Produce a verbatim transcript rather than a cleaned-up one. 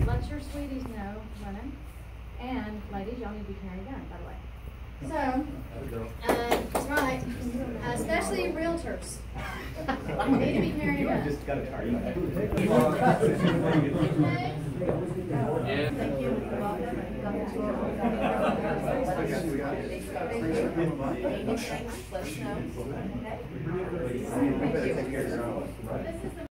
let your sweeties know, women, and ladies, y'all need to be carrying a gun, by the way. So, uh, that's right, uh, especially realtors. You need to be carrying a gun. Just got a target. Yeah. Thank you. Let us know. Okay. Thank you.